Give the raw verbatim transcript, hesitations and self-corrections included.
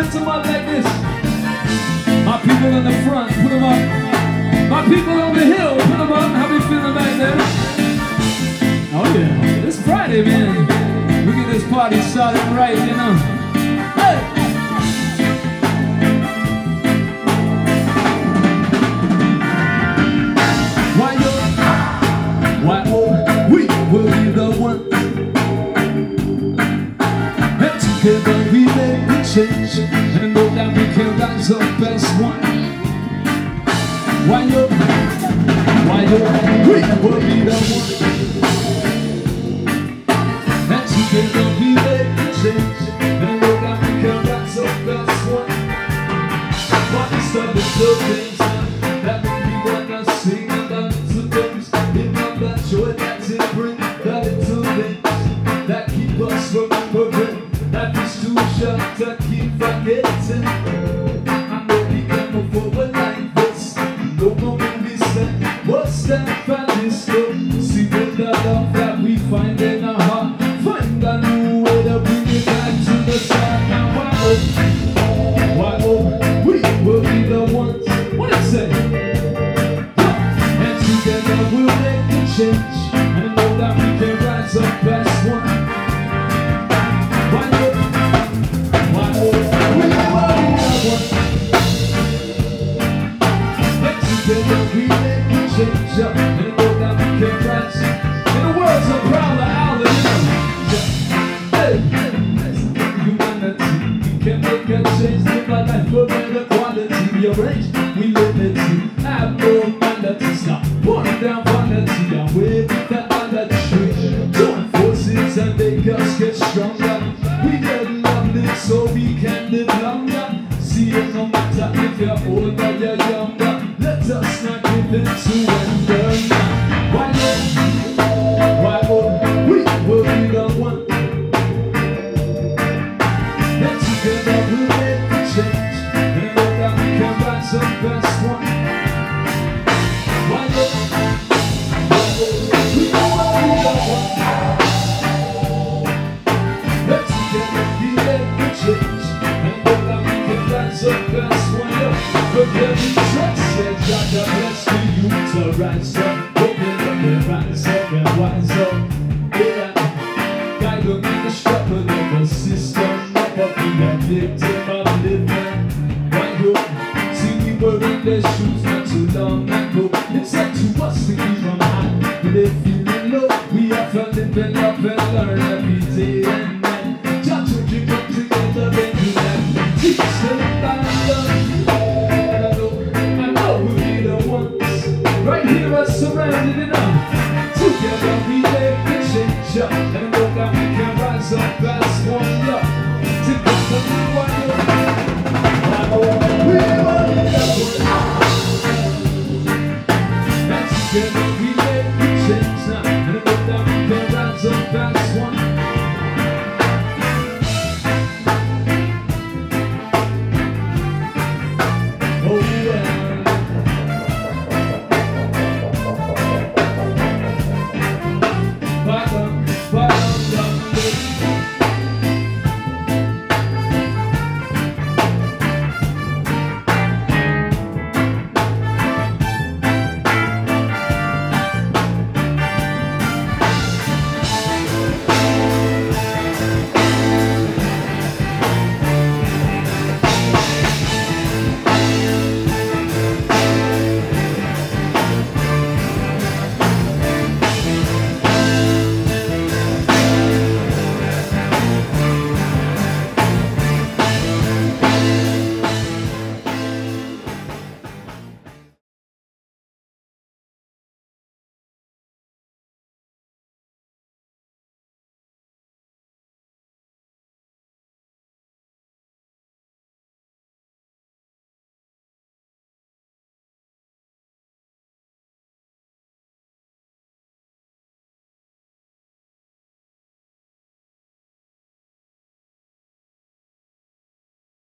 lift them up like this. My people in the front, put them up. My people on the hill, put them up. How we feeling back there? Oh yeah, it's Friday, man. We get this party started right, you know. Hey! Why you? Why oh, we will be the one. And together we make the change, and know that we can rise up as one. Why you? Why you? We will be the one. And together we make the change, and know that we can rise up as one. What is the little things that we wanna sing about little things? Remember that joy that it brings, the little things that keep us remembering. Life is too short to keep forgetting. I know we can move forward like this. No more movies said, what's that fantasy? See with the love that we find in our heart, find a new way to bring it back to the start. Now why oh, why oh, we will be the ones. What it say? And together we'll make a change, and know that we can rise up as one. Why oh, why oh, we will be the ones. And together we make a change, and know that we can rise. In the words of Prowler Allen, hey, humanity, we can make a change, live our life for better quality. Your age, we live it to have no vanity. Stop putting down vanity and wave the other tree. Join forces and make us get stronger. We get lovely so we can live longer. See it no matter if you're old or you're younger. Let us not give in to enter now. Why oh, why oh, we will be the one. And together we'll make the change, and know that we can rise up as one. Why oh, why oh, we will be the one. And together we make the change, and know that we can rise up as one. But every track said God bless for you to rise up. Open up and rise up and wise up. Yeah, God will make the struggle of the system. Never be that victim of living. Why you? See, we were in their shoes not too long ago. It's up to us to keep them high. When they're feeling low, we have to live and love and learn every day and night. Just to keep up together and do that. Teach them by love.